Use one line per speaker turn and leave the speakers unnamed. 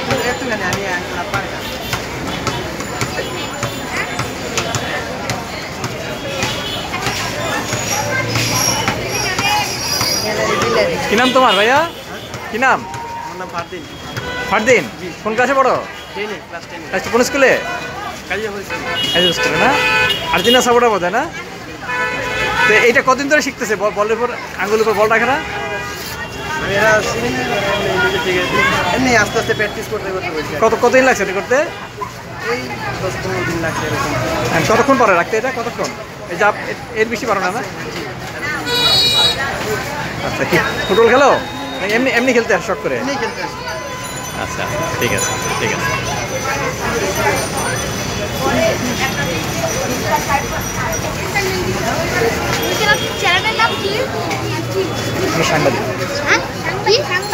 একটুখানি আমি পারি না।
কি নাম তোমার ভাইয়া? কি নাম?
আমার নাম ফারদিন।
ফারদিন, কোন ক্লাসে পড়ো?
ক্লাস 10।
কোন স্কুলে? কাজী স্কুলে না? আর্জেন্টিনা সাপোর্টার বোধ হয় না? তো এইটা কতদিন ধরে শিখতেছে? বলের উপর আঙ্গুলের উপর বল রাখে না?
এমনি আস্তে আস্তে প্র্যাকটিস করতে বলছি।
কতদিন লাগছে এটা করতে?
এই 10-15 দিন লাগছে এরকম।
কতক্ষণ পরে রাখতে এটা? কতক্ষণ? এই যে এর বেশি পারো না? আচ্ছা, কি ফুটবল খেলো? এমনি এমনি খেলতে শখ করে? আচ্ছা, ঠিক আছে ঠিক আছে।
চ্যানেলের নাম কি?
সাংবাদিক।
হ্যাঁ?